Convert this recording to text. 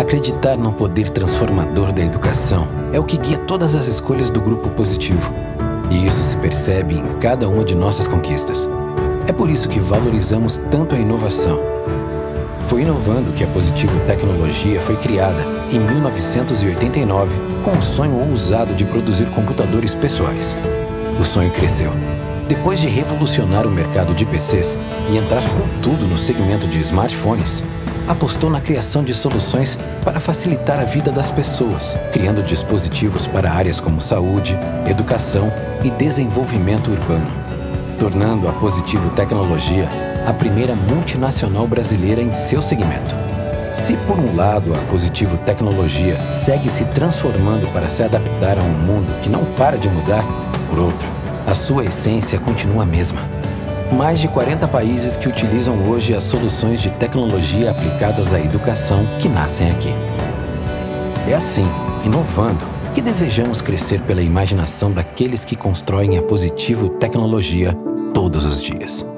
Acreditar no poder transformador da educação é o que guia todas as escolhas do Grupo Positivo. E isso se percebe em cada uma de nossas conquistas. É por isso que valorizamos tanto a inovação. Foi inovando que a Positivo Tecnologia foi criada em 1989 com o sonho ousado de produzir computadores pessoais. O sonho cresceu. Depois de revolucionar o mercado de PCs e entrar com tudo no segmento de smartphones, apostou na criação de soluções para facilitar a vida das pessoas, criando dispositivos para áreas como saúde, educação e desenvolvimento urbano, tornando a Positivo Tecnologia a primeira multinacional brasileira em seu segmento. Se por um lado a Positivo Tecnologia segue se transformando para se adaptar a um mundo que não para de mudar, por outro, a sua essência continua a mesma. Mais de 40 países que utilizam hoje as soluções de tecnologia aplicadas à educação que nascem aqui. É assim, inovando, que desejamos crescer pela imaginação daqueles que constroem a Positivo Tecnologia todos os dias.